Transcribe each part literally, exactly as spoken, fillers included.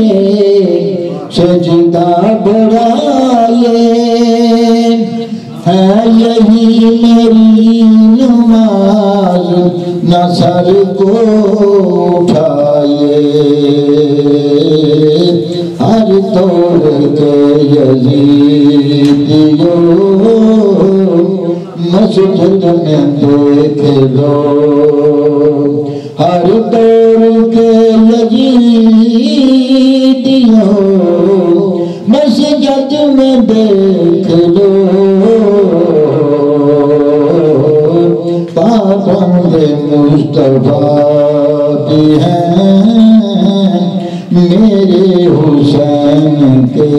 سجدہ بڑھائے ہے یہی میری نماز نہ سر کو اٹھائے ہر طور کے یزیدیوں مسجد میں دیکھ لو ہر دور کے یزیدیوں مسجد میں دیکھ لو پابند مصطفیٰ بھی ہیں میرے حسین کے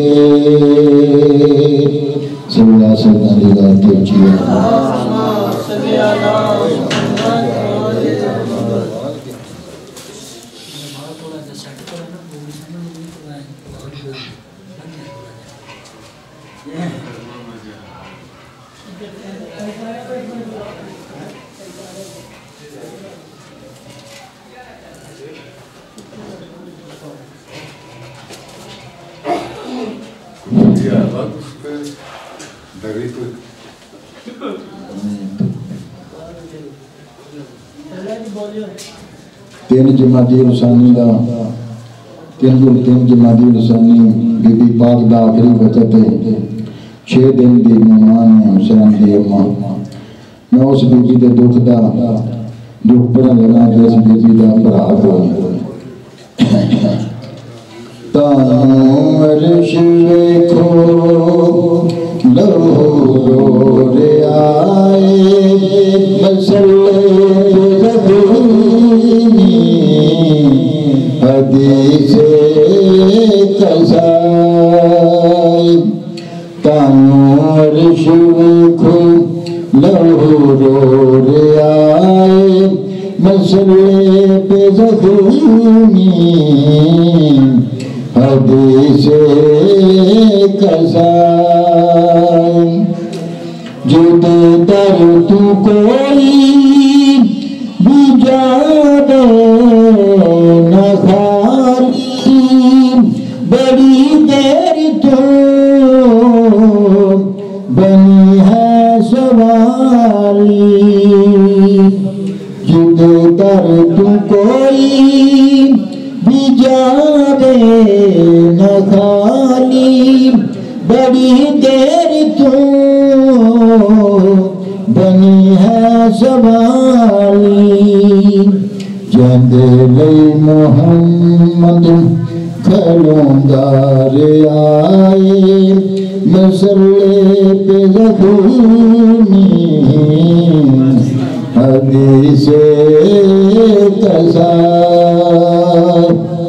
صلی اللہ علیہ وسلم کے چیئے تین جمادی رسانی دا تین دن تین جمادی رسانی بی بی پاک دا آخری وقت ہے چھ دن دی مہمان ہے حسین دی اماں میں اس بی بی دے دکھ دا دکھ پر لگا جیس بی بی دا برا کو تانوں عرش ویکھو لہو رو رے آئے مسلے حدیث قضائی تانوں عرش ویکھو لہو رو رے آئے مسلے پہ زخمی حدیث قضائی جدے در تو کوئی بھی جانے نہ خالی بڑی دیر تو بنی ہے سوالی جدے در تو کوئی بھی جانے نہ خالی بڑی دیر تو بنی ہے سوالی جندے لئی محمد کھلوندار آئے مسلے پہ زخمی حدیث قضائی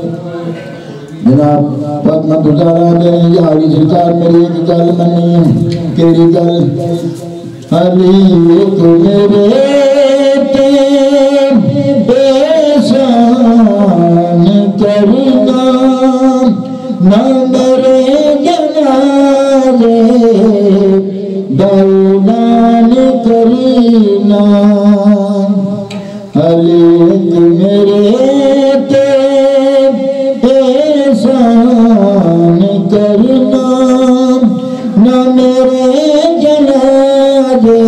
جناب فاطمہ گزارا دیں یا علی سرکار میری ایک گل منی کیڑی گل علی ایک میرے تے بےسان کرنا نہ میرے جنازے دولان کرنا علی ایک میرے تے احسان کرنا نہ میرے جنازے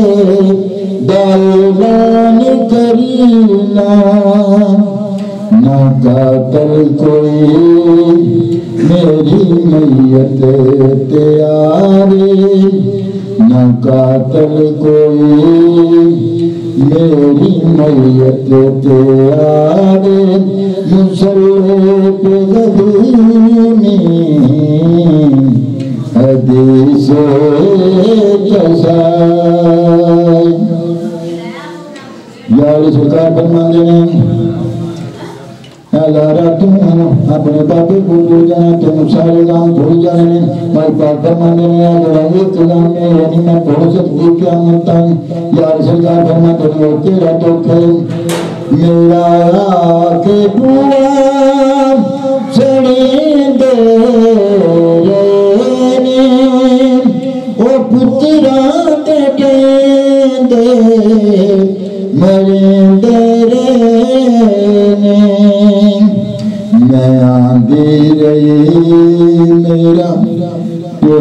دولان کرنا نہ قاتل کوئی میری میت تیاری نہ قاتل کوئی میری میت تیاری مسلح پہ غدیمی حدیث قضائی یا علی سرکار فرمان دینے لارا تم اپنے باپے کو بھول جانا تم سارے گام بھول جانے مائی پاک فرمان دینے اگر ایک کلام میں یعنی میں بہت سکتی کیا ملتا ہوں یا علی سرکار فرمان دینے ہوتے رہتو کہ میرا آکے پورا سڑے دے رہنے او پترا دے دے مرے دے رہنے میں آن دے رہے میرا تو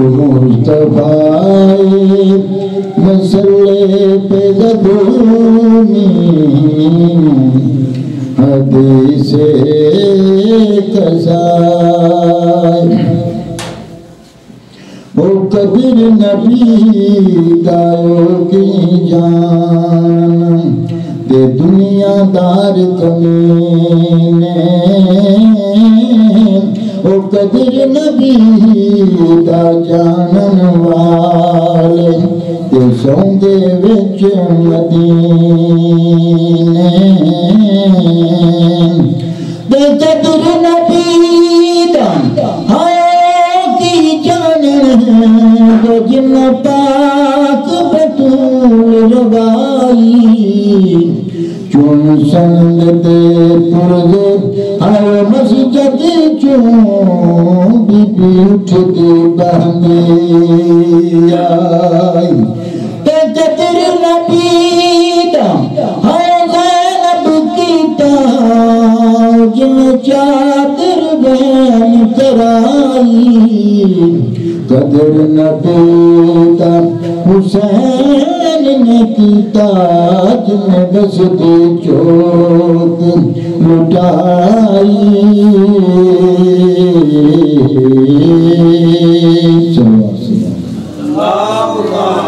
مصطفیٰ مسئلے پہ زبونی حدیث قضائی وہ قدر نبی دایو کی جان دے دنیا دار کمینے وہ قدر نبی دا جانن والے تے سونگے وچ مدینے دے قدر نبی دا ہائے کی جانن دو جن پاک بطول روائی چون سند دے پرزے آئے مسجد چون بی بی اٹھ دی بہنی آئی تے قدر نبی دا ہائے زینب کیتا جن چادر بین کرائی قدر نبی دا حسین نے کیتا جن بس دی چوک لٹائی اللہ